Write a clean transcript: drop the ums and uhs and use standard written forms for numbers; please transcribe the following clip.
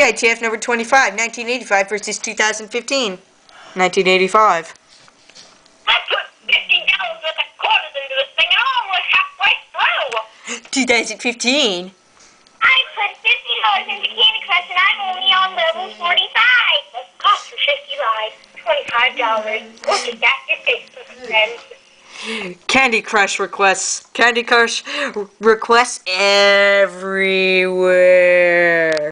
PITF number 25, 1985 versus 2015. 1985. I put $50 worth of quarters into this thing and I'm almost halfway through. 2015. I put $50 into Candy Crush and I'm only on level 45. The cost for 50 lives, $25. Look at that, your Facebook friends. Candy Crush requests. Candy Crush requests everywhere.